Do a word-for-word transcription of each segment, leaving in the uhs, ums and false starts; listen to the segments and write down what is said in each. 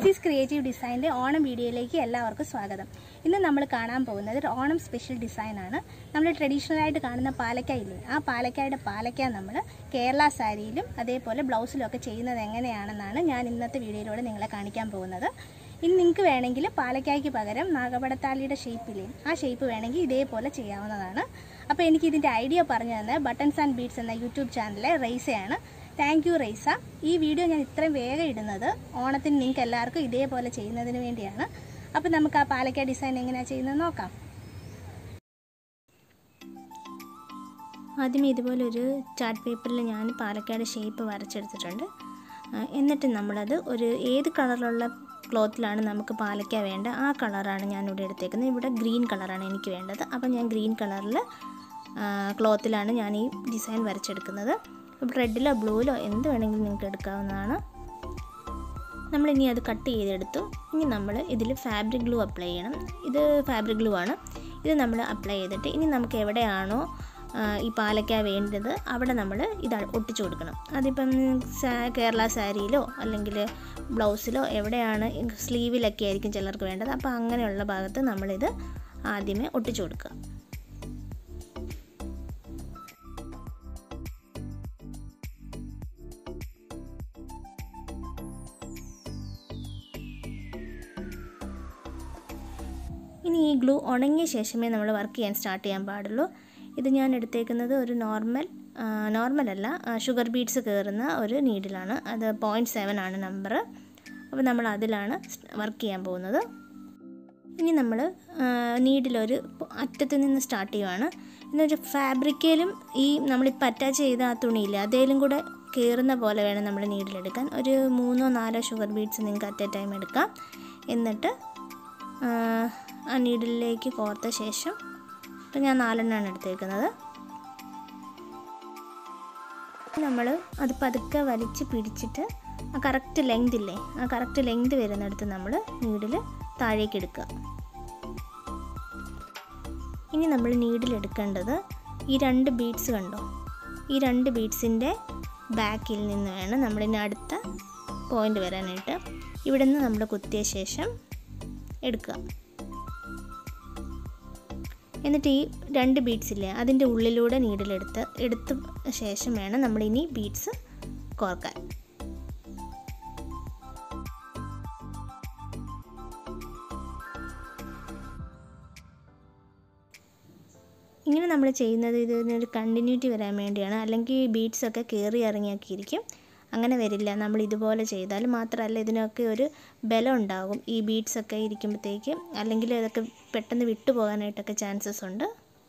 Jaicy's Creative Design Onam video like എല്ലാവർക്കും സ്വാഗതം. ഇന്ന് നമ്മൾ കാണാൻ പോകുന്നത് ഒരു ഓണം സ്പെഷ്യൽ ഡിസൈൻ ആണ്. നമ്മൾ ട്രഡീഷണൽ ആയിട്ട് കാണുന്ന പാലക്ക ഇല്ലേ? ആ പാലക്കയുടെ പാലക്ക നമ്മൾ കേരള സാരിയിലും അതേപോലെ ബ്ലൗസിലും ഒക്കെ ചെയ്യുന്നത് എങ്ങനെയാണെന്നാണ് ഞാൻ ഇന്നത്തെ വീഡിയോയിലൂടെ നിങ്ങളെ കാണിക്കാൻ പോകുന്നത്. ഇനി നിങ്ങൾക്ക് വേണമെങ്കിൽ പാലക്കായ്ക്ക് പകരം നാഗപടത്താലിയുടെ ഷേപ്പില്ലേ ആ ഷേപ്പ് വേണമെങ്കിൽ ഇതേപോലെ ചെയ്യാവുന്നതാണ്. അപ്പോൾ എനിക്ക് ഇതിന്റെ ഐഡിയ പറഞ്ഞു തന്നത് ബട്ടൺസ് ആൻഡ് ബീഡ്സ് എന്ന യൂട്യൂബ് ചാനലിലെ റൈസയാണ്. Thank you Raisa. ഈ വീഡിയോ ഞാൻ ഇത്രയും വേഗം ഇടുന്നത് ഓണത്തിന് നിങ്ങൾക്ക് എല്ലാവർക്കും ഇതേപോലെ ചെയ്യുന്നതിന് വേണ്ടിയാണ്. അപ്പോൾ നമുക്ക് ആ പാലക്ക ഡിസൈൻ എങ്ങനെയാണ് ചെയ്യുന്നത് നോക്കാം. ആദ്യമേ ഇതുപോലെ ഒരു ചാർട്ട് പേപ്പറിൽ ഞാൻ പാലക്കയുടെ ഷേപ്പ് വരച്ചെടുത്തിട്ടുണ്ട്. എന്നിട്ട് നമ്മളത് ഒരു ഏത് കളറിലുള്ള ക്ലോത്തിലാണ് നമുക്ക് പാലക്ക വേണ്ട ആ കളറാണ് ഞാനിവിടെ എടുത്തേക്കുന്നത്. ഇവിടെ ഗ്രീൻ കളറാണ് എനിക്ക് വേണ്ടത്. അപ്പോൾ ഞാൻ ഗ്രീൻ കളറിൽ ക്ലോത്തിലാണ് ഞാൻ ഈ ഡിസൈൻ വരച്ചെടുക്കുന്നത്. റെഡിലോ ബ്ലൂവിലോ എന്ത് വേണമെങ്കിലും നിങ്ങൾക്ക് എടുക്കാവുന്നതാണ്. നമ്മളിനി അത് കട്ട് ചെയ്തെടുത്തു. ഇനി നമ്മൾ ഇതിൽ ഫാബ്രിക് ഗ്ലൂ അപ്ലൈ ചെയ്യണം. ഇത് ഫാബ്രിക് ഗ്ലൂ ആണ്. ഇത് നമ്മൾ അപ്ലൈ ചെയ്തിട്ട് ഇനി നമുക്ക് എവിടെയാണോ ഈ പാലക്ക വേണ്ടത് അവിടെ നമ്മൾ ഇത് ഒട്ടിച്ചു കൊടുക്കണം. അതിപ്പം കേരള സാരിയിലോ അല്ലെങ്കിൽ ബ്ലൗസിലോ എവിടെയാണ് സ്ലീവിലൊക്കെ ആയിരിക്കും ചിലർക്ക് വേണ്ടത്. അപ്പോൾ അങ്ങനെയുള്ള ഭാഗത്ത് നമ്മളിത് ആദ്യമേ ഒട്ടിച്ചു കൊടുക്കുക. ഇനി ഈ ഗ്ലൂ ഉണങ്ങിയ ശേഷമേ നമ്മൾ വർക്ക് ചെയ്യാൻ സ്റ്റാർട്ട് ചെയ്യാൻ പാടുള്ളൂ. ഇത് ഞാൻ എടുത്തേക്കുന്നത് ഒരു നോർമൽ നോർമലല്ല ഷുഗർ ബീഡ്സ് കയറുന്ന ഒരു നീഡിലാണ്. അത് പോയിൻറ്റ് സെവൻ ആണ് നമ്പർ. അപ്പോൾ നമ്മൾ അതിലാണ് വർക്ക് ചെയ്യാൻ പോകുന്നത്. ഇനി നമ്മൾ നീഡിലൊരു അറ്റത്ത് നിന്ന് സ്റ്റാർട്ട് ചെയ്യുവാണ്. എന്നൊരു ഫാബ്രിക്കയിലും ഈ നമ്മളിപ്പോൾ അറ്റാച്ച് ചെയ്ത ആ തുണിയില്ല അതേലും കൂടെ കയറുന്ന പോലെ വേണം നമ്മൾ നീഡിലെടുക്കാൻ. ഒരു മൂന്നോ നാലോ ഷുഗർ ബീഡ്സ് നിങ്ങൾക്ക് അറ്റ് എ ടൈം എടുക്കാം. എന്നിട്ട് ആ നീഡിലേക്ക് കോർത്ത ശേഷം ഇപ്പം ഞാൻ നാലെണ്ണമാണ് എടുത്തേക്കുന്നത്. നമ്മൾ അത് പതുക്കെ വലിച്ച് പിടിച്ചിട്ട് ആ കറക്റ്റ് ലെങ്ത് ഇല്ലേ ആ കറക്റ്റ് ലെങ്ത് വരുന്നിടത്ത് നമ്മൾ നീഡിൽ താഴേക്ക് എടുക്കുക. ഇനി നമ്മൾ നീഡിലെടുക്കേണ്ടത് ഈ രണ്ട് ബീഡ്സ് കണ്ടോ? ഈ രണ്ട് ബീഡ്സിൻ്റെ ബാക്കിൽ നിന്ന് വേണം നമ്മളിനി അടുത്ത പോയിൻ്റ് വരാനായിട്ട്. ഇവിടെ നിന്ന് നമ്മൾ കുത്തിയ ശേഷം എടുക്കുക. എന്നിട്ട് ഈ രണ്ട് ബീഡ്സ് ഇല്ലേ അതിൻ്റെ ഉള്ളിലൂടെ നീഡിലെടുത്ത് എടുത്ത ശേഷം വേണം നമ്മളിനി ബീഡ്സ് കോർക്കാൻ. ഇങ്ങനെ നമ്മൾ ചെയ്യുന്നത് ഇതിനൊരു കണ്ടിന്യൂറ്റി വരാൻ വേണ്ടിയാണ്. അല്ലെങ്കിൽ ബീഡ്സൊക്കെ കയറി ഇറങ്ങിയൊക്കെ ഇരിക്കും. അങ്ങനെ വരില്ല നമ്മൾ ഇതുപോലെ ചെയ്താൽ. മാത്രമല്ല ഇതിനൊക്കെ ഒരു ബലം ഉണ്ടാകും ഈ ബീഡ്സൊക്കെ ഇരിക്കുമ്പോഴത്തേക്ക്. അല്ലെങ്കിൽ അതൊക്കെ പെട്ടെന്ന് വിട്ടു പോകാനായിട്ടൊക്കെ ചാൻസസ് ഉണ്ട്.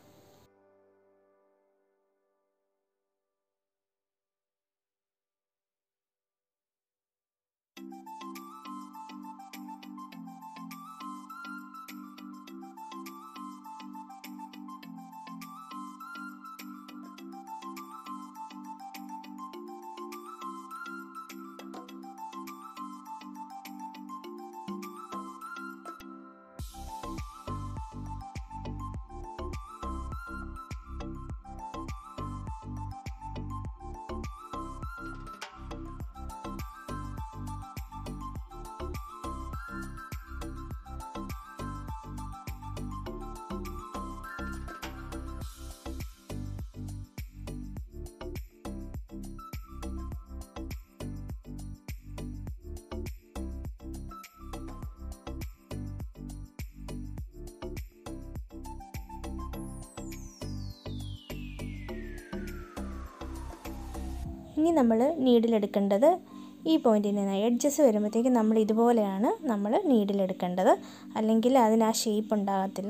ഇനി നമ്മൾ നീഡിലെടുക്കേണ്ടത് ഈ പോയിന്റിൽ നിന്ന് എഡ്ജസ് വരുമ്പോഴത്തേക്ക് നമ്മൾ ഇതുപോലെയാണ് നമ്മൾ നീഡിലെടുക്കേണ്ടത്. അല്ലെങ്കിൽ അതിന് ആ ഷേപ്പ് ഉണ്ടാകത്തില്ല.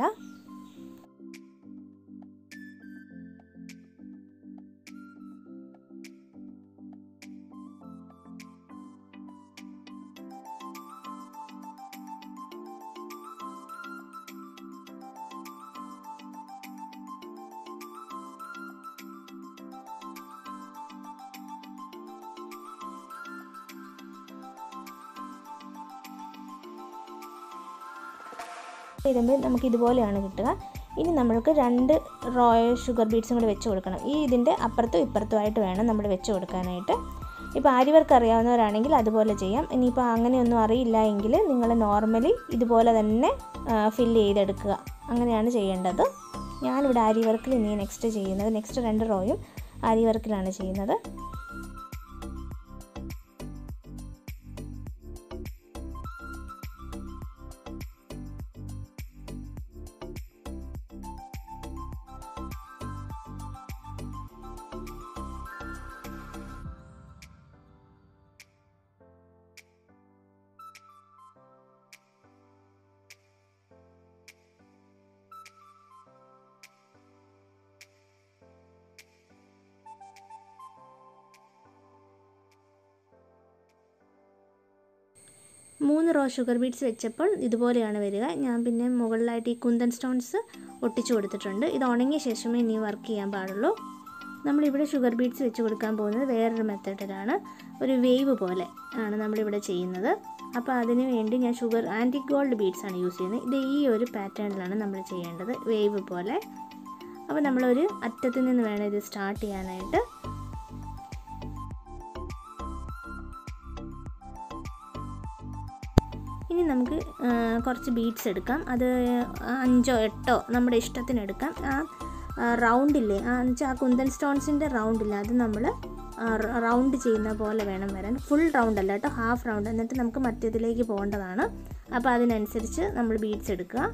ഇടുമ്പോൾ നമുക്ക് ഇതുപോലെയാണ് കിട്ടുക. ഇനി നമ്മൾക്ക് രണ്ട് റോയൽ ഷുഗർ ബീഡ്സും കൂടി വെച്ച് കൊടുക്കണം. ഈ ഇതിൻ്റെ അപ്പുറത്തും ഇപ്പുറത്തുമായിട്ട് വേണം നമ്മൾ വെച്ച് കൊടുക്കാനായിട്ട്. ഇപ്പോൾ ആരി വർക്ക് അറിയാവുന്നവരാണെങ്കിൽ അതുപോലെ ചെയ്യാം. ഇനിയിപ്പോൾ അങ്ങനെയൊന്നും അറിയില്ല എങ്കിൽ നിങ്ങൾ നോർമലി ഇതുപോലെ തന്നെ ഫില്ല് ചെയ്തെടുക്കുക. അങ്ങനെയാണ് ചെയ്യേണ്ടത്. ഞാനിവിടെ ആരി വർക്കിൽ ഇനി നെക്സ്റ്റ് ചെയ്യുന്നത് നെക്സ്റ്റ് രണ്ട് റോയും ആരി വർക്കിലാണ് ചെയ്യുന്നത്. മൂന്ന് റോ ഷുഗർ ബീഡ്സ് വെച്ചപ്പോൾ ഇതുപോലെയാണ് വരിക. ഞാൻ പിന്നെ മുകളിലായിട്ട് ഈ കുന്തൻ സ്റ്റോൺസ് ഒട്ടിച്ചു കൊടുത്തിട്ടുണ്ട്. ഇത് ഉണങ്ങിയ ശേഷമേ ഇനി വർക്ക് ചെയ്യാൻ പാടുള്ളൂ. നമ്മളിവിടെ ഷുഗർ ബീഡ്സ് വെച്ച് കൊടുക്കാൻ പോകുന്നത് വേറൊരു മെത്തേഡിലാണ്. ഒരു വേവ് പോലെ ആണ് നമ്മളിവിടെ ചെയ്യുന്നത്. അപ്പോൾ അതിന് വേണ്ടി ഞാൻ ഷുഗർ ആൻറ്റിക് ഗോൾഡ് ബീഡ്സ് ആണ് യൂസ് ചെയ്യുന്നത്. ഇത് ഈ ഒരു പാറ്റേണിലാണ് നമ്മൾ ചെയ്യേണ്ടത്, വേവ് പോലെ. അപ്പോൾ നമ്മളൊരു അറ്റത്ത് നിന്ന് വേണം ഇത് സ്റ്റാർട്ട് ചെയ്യാനായിട്ട്. ഇനി നമുക്ക് കുറച്ച് ബീഡ്സ് എടുക്കാം. അത് അഞ്ചോ എട്ടോ നമ്മുടെ ഇഷ്ടത്തിന് എടുക്കാം. ആ റൗണ്ടില്ലേ, ആ ആ കുന്തൻ സ്റ്റോൺസിൻ്റെ റൗണ്ടില്ല, അത് നമ്മൾ റൗണ്ട് ചെയ്യുന്ന പോലെ വേണം വരാൻ. ഫുൾ റൗണ്ട് അല്ല കേട്ടോ, ഹാഫ് റൗണ്ട്. എന്നിട്ട് നമുക്ക് മറ്റേതിലേക്ക് പോകേണ്ടതാണ്. അപ്പോൾ അതിനനുസരിച്ച് നമ്മൾ ബീഡ്സ് എടുക്കുക.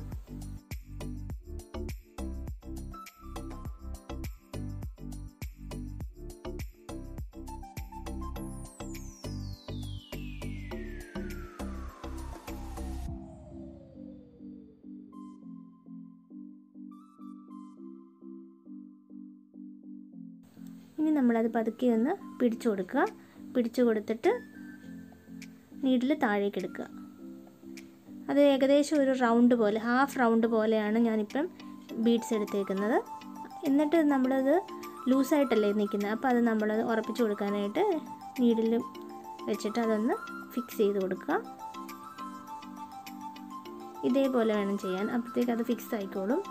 ഇനി നമ്മളത് പതുക്കെ ഒന്ന് പിടിച്ചു കൊടുക്കുക. പിടിച്ചു കൊടുത്തിട്ട് നീഡിൽ താഴേക്ക് എടുക്കുക. അത് ഏകദേശം ഒരു റൗണ്ട് പോലെ, ഹാഫ് റൗണ്ട് പോലെയാണ് ഞാനിപ്പം ബീഡ്സ് എടുത്തേക്കുന്നത്. എന്നിട്ട് നമ്മളത് ലൂസായിട്ടല്ലേ നിൽക്കുന്നത്, അപ്പോൾ അത് നമ്മൾ ഉറപ്പിച്ചു കൊടുക്കാനായിട്ട് നീഡിൽ വെച്ചിട്ട് അതൊന്ന് ഫിക്സ് ചെയ്ത് കൊടുക്കുക. ഇതേപോലെ വേണം ചെയ്യാൻ, അപ്പോഴത്തേക്ക് അത് ഫിക്സ് ആയിക്കോളും.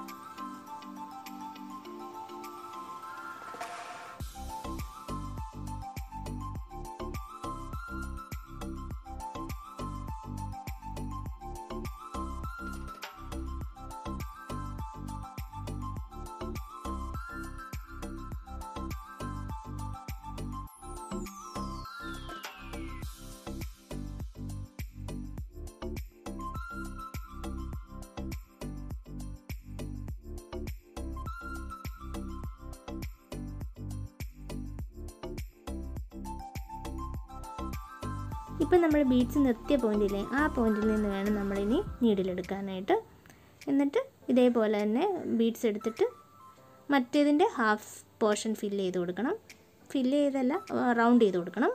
ഇപ്പം നമ്മൾ ബീഡ്സ് നിർത്തിയ പോയിന്റില്ലേ, ആ പോയിന്റിൽ നിന്ന് വേണം നമ്മളിനി നീഡിലെടുക്കാനായിട്ട്. എന്നിട്ട് ഇതേപോലെ തന്നെ ബീഡ്സ് എടുത്തിട്ട് മറ്റേതിൻ്റെ ഹാഫ് പോർഷൻ ഫില്ല് ചെയ്ത് കൊടുക്കണം. ഫില്ല് ചെയ്തല്ല, റൗണ്ട് ചെയ്ത് കൊടുക്കണം.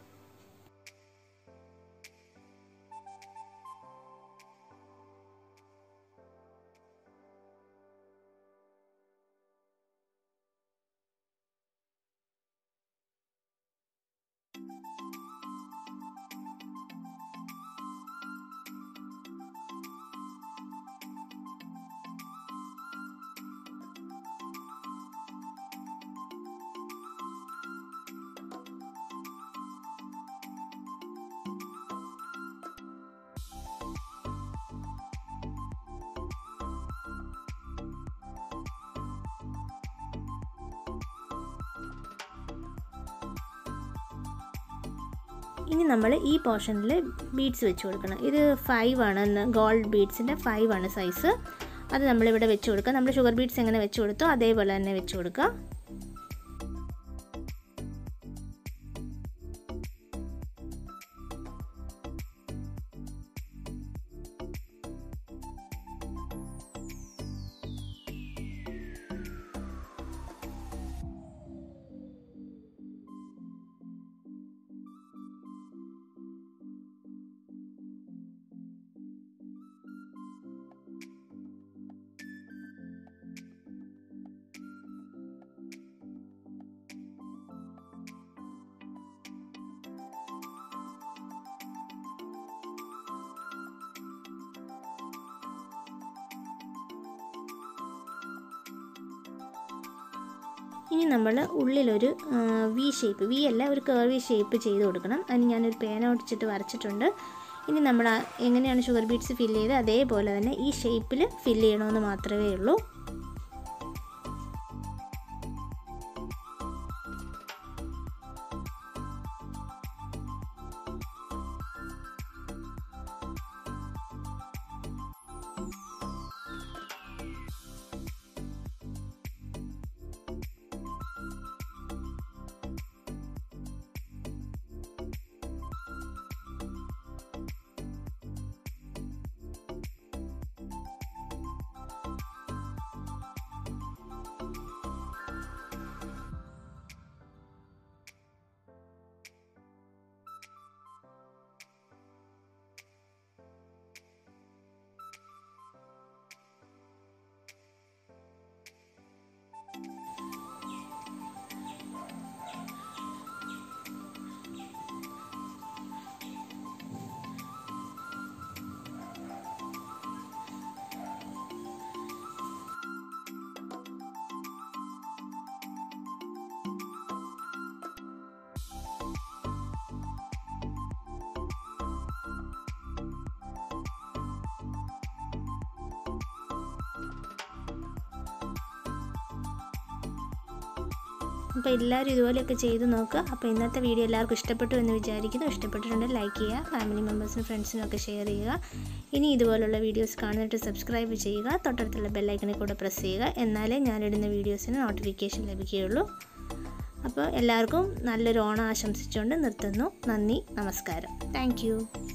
ഇനി നമ്മൾ ഈ പോർഷനിൽ ബീഡ്സ് വെച്ച് കൊടുക്കണം. ഇത് ഫൈവ് ആണ്, ഗോൾഡ് ബീഡ്സിൻ്റെ ഫൈവ് ആണ് സൈസ്. അത് നമ്മളിവിടെ വെച്ച് കൊടുക്കുക. നമ്മൾ ഷുഗർ ബീഡ്സ് എങ്ങനെ വെച്ച് കൊടുത്തോ അതേപോലെ തന്നെ വെച്ച് കൊടുക്കുക. ഇനി നമ്മൾ ഉള്ളിലൊരു വി ഷേപ്പ്, വി അല്ല ഒരു കർവി ഷേപ്പ് ചെയ്ത് കൊടുക്കണം. അതിന് ഞാനൊരു പേന ഒട്ടിച്ചിട്ട് വരച്ചിട്ടുണ്ട്. ഇനി നമ്മൾ എങ്ങനെയാണ് ഷുഗർ ബീഡ്സ് ഫില്ല് ചെയ്ത് അതേപോലെ തന്നെ ഈ ഷേപ്പിൽ ഫില്ല് ചെയ്യണമെന്ന് മാത്രമേ ഉള്ളൂ. അപ്പോൾ എല്ലാവരും ഇതുപോലെയൊക്കെ ചെയ്ത് നോക്കുക. അപ്പോൾ ഇന്നത്തെ വീഡിയോ എല്ലാവർക്കും ഇഷ്ടപ്പെട്ടു എന്ന് വിചാരിക്കുന്നു. ഇഷ്ടപ്പെട്ടിട്ടുണ്ടെങ്കിൽ ലൈക്ക് ചെയ്യുക, ഫാമിലി മെമ്പേഴ്സിനും ഫ്രണ്ട്സിനും ഒക്കെ ഷെയർ ചെയ്യുക. ഇനി ഇതുപോലുള്ള വീഡിയോസ് കാണുന്നിട്ട് സബ്സ്ക്രൈബ് ചെയ്യുക, തൊട്ടടുത്തുള്ള ബെല്ലൈക്കണിൽ കൂടെ പ്രസ് ചെയ്യുക. എന്നാലേ ഞാനിടുന്ന വീഡിയോസിന് നോട്ടിഫിക്കേഷൻ ലഭിക്കുകയുള്ളൂ. അപ്പോൾ എല്ലാവർക്കും നല്ലൊരു ഓണം ആശംസിച്ചുകൊണ്ട് നിർത്തുന്നു. നന്ദി, നമസ്കാരം. താങ്ക്